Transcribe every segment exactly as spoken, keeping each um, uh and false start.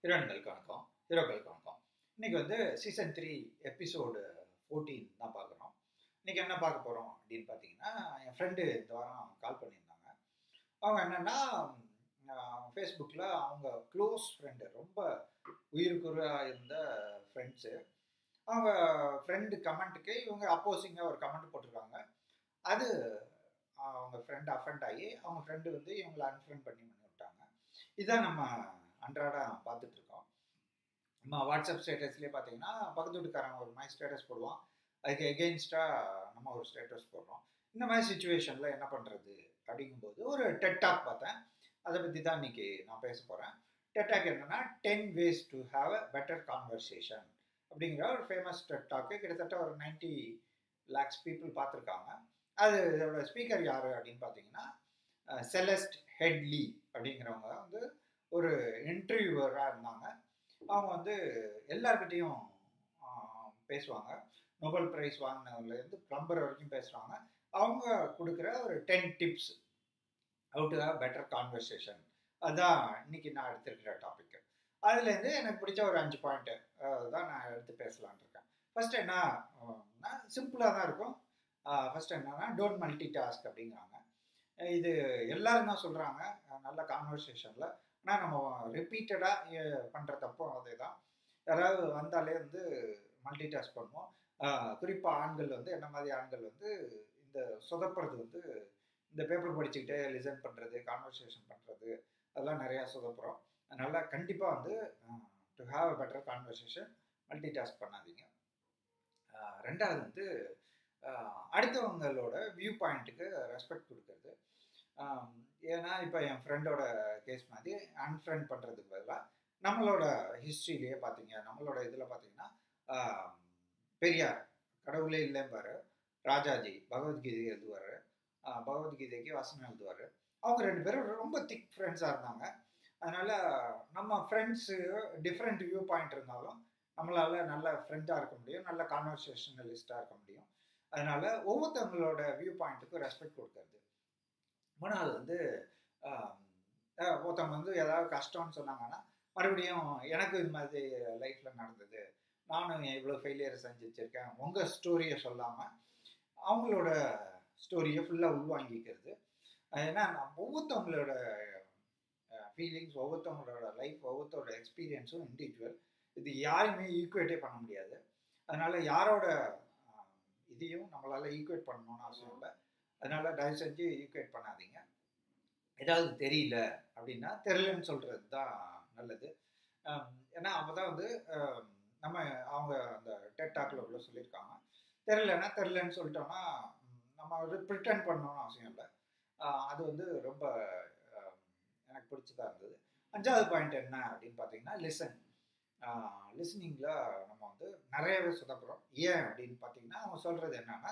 ஹீரோயின்களுக்கு வணக்கம், ஹீரோக்களுக்கு வணக்கம். இன்னைக்கு வந்து சீசன் த்ரீ எபிசோடு ஃபோர்டீன் தான் பார்க்குறோம். இன்னைக்கு என்ன பார்க்க போகிறோம் அப்படின்னு பார்த்தீங்கன்னா, என் ஃப்ரெண்டு இந்த வாரம் கால் பண்ணியிருந்தாங்க. அவங்க என்னென்னா, ஃபேஸ்புக்கில் அவங்க க்ளோஸ் ஃப்ரெண்டு, ரொம்ப உயிருக்குறாக இருந்த ஃப்ரெண்ட்ஸு, அவங்க ஃப்ரெண்டு கமெண்ட்டுக்கு இவங்க அப்போசிங்காக ஒரு கமெண்ட் போட்டிருக்காங்க. அது அவங்க ஃப்ரெண்டு அஃபெண்ட் ஆகி அவங்க ஃப்ரெண்டு வந்து இவங்களை அன்ஃப்ரெண்ட் பண்ணி பண்ணி விட்டாங்க. இதுதான் நம்ம அன்றாடம் பார்த்துட்ருக்கோம். நம்ம வாட்ஸ்அப் ஸ்டேட்டஸ்லேயே பார்த்தீங்கன்னா, பக்கத்து வீட்டுக்காரங்க ஒரு மாதிரி ஸ்டேட்டஸ் போடுவான், அதுக்கு எகெயின்ஸ்டாக நம்ம ஒரு ஸ்டேட்டஸ் போடுறோம். இந்த மாதிரி சுச்சுவேஷனில் என்ன பண்ணுறது அப்படிங்கும்போது ஒரு டெட் டாக் பார்த்தேன். அதை பற்றி தான் இன்றைக்கி நான் பேச போகிறேன். டெட் டாக் என்னென்னா, ten ways to have a better conversation அப்படிங்கிற ஒரு ஃபேமஸ் டெட் டாக்கு. கிட்டத்தட்ட ஒரு நைன்டி லேக்ஸ் பீப்புள் பார்த்துருக்காங்க. அது இதோட ஸ்பீக்கர் யார் அப்படின்னு பார்த்தீங்கன்னா, செலஸ்ட் ஹெட்லி அப்படிங்கிறவங்க வந்து ஒரு இன்டர்வியூவராக இருந்தாங்க. அவங்க வந்து எல்லார்கிட்டையும் பேசுவாங்க. நோபல் ப்ரைஸ் வாங்கினவங்கலேருந்து ப்ளம்பர் வரைக்கும் பேசுகிறாங்க. அவங்க கொடுக்குற ஒரு ten tips how to have better conversation, அதுதான் இன்னைக்கு நான் எடுத்துருக்கிற டாபிக். அதுலேருந்து எனக்கு பிடிச்ச ஒரு அஞ்சு பாயிண்ட்டு தான் நான் எடுத்து பேசலான் இருக்கேன். ஃபர்ஸ்ட் என்ன, சிம்பிளாக தான் இருக்கும். ஃபர்ஸ்ட் என்னன்னா, டோன்ட் மல்டி டாஸ்க் அப்படிங்கிறாங்க. இது எல்லாரும் தான் சொல்கிறாங்க நல்ல கான்வர்சேஷனில். ஆனால் நம்ம ரிப்பீட்டடாக பண்ணுற தப்பும் அதே தான். யாராவது வந்தாலே வந்து மல்டி டாஸ்க் பண்ணுவோம். குறிப்பாக ஆண்கள் வந்து, என்ன மாதிரி ஆண்கள் வந்து இந்த சொதப்புறது வந்து, இந்த பேப்பர் படிச்சுக்கிட்டே லிசன் பண்ணுறது, கான்வர்சேஷன் பண்ணுறது, அதெல்லாம் நிறையா சொதப்புறோம். அதனால் கண்டிப்பாக வந்து to have a better conversation, multi task பண்ணாதீங்க. ரெண்டாவது வந்து அடுத்தவங்களோட வியூ பாயிண்ட்டுக்கு ரெஸ்பெக்ட் கொடுக்கறது. ஏன்னா இப்போ என் ஃப்ரெண்டோட கேஸ் மாதிரி அன்ஃப்ரெண்ட் பண்ணுறதுக்கு பதிலாக நம்மளோட ஹிஸ்ட்ரியிலேயே பார்த்தீங்க, நம்மளோட இதில் பார்த்தீங்கன்னா, பெரியார் கடவுளே இல்லைம்பாரு, ராஜாஜி பகவத்கீதை எழுதுவார், பகவத்கீதைக்கு வசனம் எழுதுவார். அவங்க ரெண்டு பேரும் ரொம்ப திக் ஃப்ரெண்ட்ஸாக இருந்தாங்க. அதனால் நம்ம ஃப்ரெண்ட்ஸு டிஃப்ரெண்ட் வியூ பாயிண்ட் இருந்தாலும் நம்மளால் நல்ல ஃப்ரெண்டாக இருக்க முடியும், நல்ல கான்வர்சேஷனலிஸ்டாக இருக்க முடியும். அதனால் ஒவ்வொருத்தவங்களோட வியூ பாயிண்ட்டுக்கும் ரெஸ்பெக்ட் கொடுக்கறது. மூணாவது வந்து, ஒருத்தவங்க வந்து ஏதாவது கஷ்டம்னு சொன்னாங்கன்னா, மறுபடியும் எனக்கு இது மாதிரி லைஃப்பில் நடந்தது, நானும் இவ்வளோ ஃபெயிலியரை செஞ்சு வச்சுருக்கேன், உங்கள் ஸ்டோரியை சொல்லாமல் அவங்களோட ஸ்டோரியை ஃபுல்லாக உள்வாங்கிக்கிறது. ஏன்னா ஒவ்வொருத்தவங்களோட ஃபீலிங்ஸ், ஒவ்வொருத்தவங்களோட லைஃப், ஒவ்வொருத்தரோட எக்ஸ்பீரியன்ஸும் இண்டிவிஜுவல். இது யாருமே ஈக்குவேட்டே பண்ண முடியாது. அதனால் யாரோட இதையும் நம்மளால் ஈக்குவேட் பண்ணணும்னு அவசியம் இல்லை. அதனால் தயவு செஞ்சு ஈக்குவேட் பண்ணாதீங்க. ஏதாவது தெரியல அப்படின்னா தெரியலன்னு சொல்கிறது தான் நல்லது. ஏன்னா அப்போ தான் வந்து நம்ம அவங்க அந்த டெட் டாக்கில் உள்ள சொல்லியிருக்காங்க, தெரியலன்னா தெரியலன்னு சொல்லிட்டோம்னா நம்ம வந்து ப்ரிட்டன் பண்ணணும்னு அவசியம் இல்லை. அது வந்து ரொம்ப எனக்கு பிடிச்சதாக இருந்தது. அஞ்சாவது பாயிண்ட் என்ன அப்படின்னு பார்த்தீங்கன்னா, லிசன். லிசனிங்கில் நம்ம வந்து நிறையவே சொதப்புறோம். ஏன் அப்படின்னு பார்த்தீங்கன்னா, அவங்க சொல்கிறது என்னன்னா,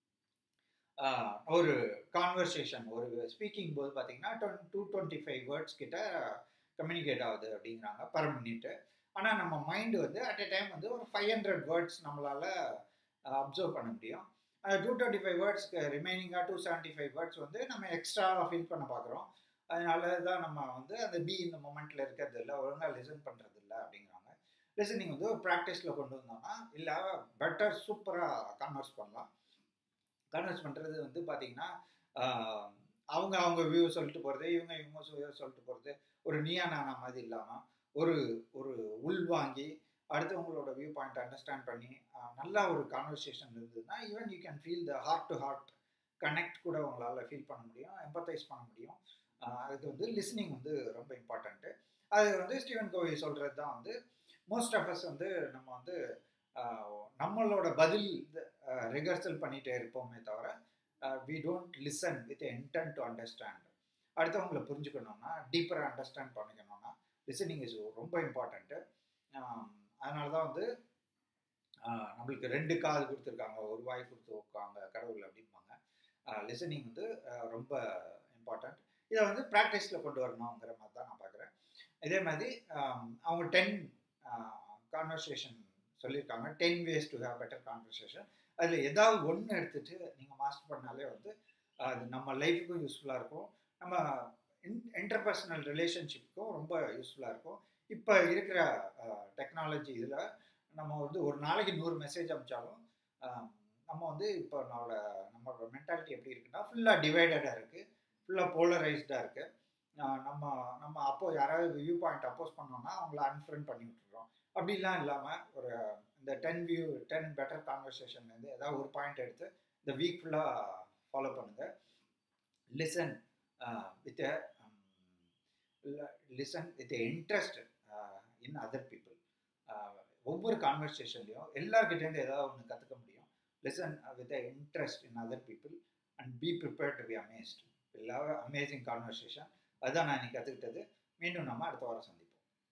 ஒரு கான்வர்சேஷன், ஒரு ஸ்பீக்கிங் போது பார்த்தீங்கன்னா டூ டுவெண்ட்டி ஃபைவ் வேர்ட்ஸ் கிட்ட கம்யூனிகேட் ஆகுது அப்படிங்கிறாங்க பர் மினிட்டு. ஆனால் நம்ம மைண்டு வந்து அட் எ டைம் வந்து ஒரு ஃபைவ் ஹண்ட்ரட் வேர்ட்ஸ் நம்மளால் அப்சர்வ் பண்ண முடியும். டூ டுவெண்ட்டி ஃபைவ் வேர்ட்ஸ்க்கு ரிமைனிங்காக டூ செவன்ட்டி ஃபைவ் வேர்ட்ஸ் வந்து நம்ம எக்ஸ்ட்ரா ஃபீல் பண்ண பார்க்குறோம். அதனால தான் நம்ம வந்து அந்த பி இந்த மொமெண்ட்டில் இருக்கிறது இல்லை, ஒழுங்காக லிசன் பண்ணுறது இல்லை அப்படிங்கிறாங்க. லிசனிங் வந்து ஒரு ப்ராக்டிஸில் கொண்டு வந்தோம்னா இல்லை பெட்டர் சூப்பராக கான்வர்ஸ் பண்ணலாம். கான்வர்ஸ் பண்ணுறது வந்து பார்த்தீங்கன்னா, அவங்க அவங்க வியூ சொல்லிட்டு போகிறது, இவங்க இவங்க சொல்லிட்டு போகிறது, ஒரு நீயா நானா மாதிரி இல்லாமல் ஒரு ஒரு உள்வாங்கி அடுத்தவங்களோட வியூ பாயிண்ட் அண்டர்ஸ்டாண்ட் பண்ணி நல்லா ஒரு கான்வர்சேஷன் இருந்ததுன்னா even you can feel the heart to heart connect கூட உங்களால் ஃபீல் பண்ண முடியும், எம்பத்தைஸ் பண்ண முடியும். அதுக்கு வந்து லிஸ்னிங் வந்து ரொம்ப இம்பார்ட்டண்ட்டு. அது வந்து ஸ்டீவன் கோவி சொல்கிறது தான் வந்து மோஸ்ட் ஆஃப் அஸ் வந்து நம்ம வந்து நம்மளோட பதில் ரிஹர்சல் பண்ணிகிட்டே இருப்போமே தவிர we don't listen with intent to understand. அடுத்தவங்களை புரிஞ்சுக்கணும்னா, டீப்பராக அண்டர்ஸ்டாண்ட் பண்ணிக்கணும்னா லிசனிங் இஸ் ரொம்ப இம்பார்ட்டண்ட்டு. அதனால தான் வந்து நம்மளுக்கு ரெண்டு காது கொடுத்துருக்காங்க, ஒரு வாய் கொடுத்து வைக்காங்க கடவுள் அப்படிம்பாங்க. லிசனிங் வந்து ரொம்ப இம்பார்ட்டண்ட். இதை வந்து ப்ராக்டிஸில் கொண்டு வரணுங்கிற மாதிரி தான் நான் பார்க்குறேன். இதே மாதிரி அவங்க டென் கான்வர்சேஷன் சொல்லியிருக்காங்க, ten ways to have better conversation. அதில் ஏதாவது ஒன்று எடுத்துகிட்டு நீங்கள் மாஸ்டர் பண்ணாலே வந்து அது நம்ம லைஃபுக்கும் யூஸ்ஃபுல்லாக இருக்கும், நம்ம இன் இன்டர்பர்சனல் ரிலேஷன்ஷிப்புக்கும் ரொம்ப யூஸ்ஃபுல்லாக இருக்கும். இப்போ இருக்கிற டெக்னாலஜி இதில் நம்ம வந்து ஒரு நாளைக்கு நூறு மெசேஜ் அனுப்பிச்சாலும் நம்ம வந்து இப்போ நம்மளோட நம்மளோட மென்டாலிட்டி எப்படி இருக்குன்னா ஃபுல்லாக டிவைடடாக இருக்குது, ஃபுல்லாக போலரைஸ்டாக இருக்குது. நம்ம நம்ம அப்போ யாராவது வியூ பாயிண்ட் அப்போஸ் பண்ணோம்னா அவங்கள அன்ஃப்ரெண்ட் பண்ணி விட்டுறோம். அப்படிலாம் இல்லாமல் ஒரு இந்த டென் வியூ டென் பெட்டர் கான்வர்சேஷன்லேருந்து ஏதாவது ஒரு பாயிண்ட் எடுத்து இந்த வீக் ஃபுல்லாக ஃபாலோ பண்ணுங்கள். Listen with listen with interest in other people. ஒவ்வொரு கான்வர்சேஷன்லையும் எல்லார்கிட்டேருந்து ஏதாவது ஒன்று கற்றுக்க முடியும். Listen with interest in other people and be prepared to be amazed. எல்லா அமேசிங் கான்வர்சேஷன். அதுதான் நான் இன்னைக்கு கற்றுக்கிட்டது. மீண்டும் நம்ம அடுத்த வாரம் சந்திப்போம்.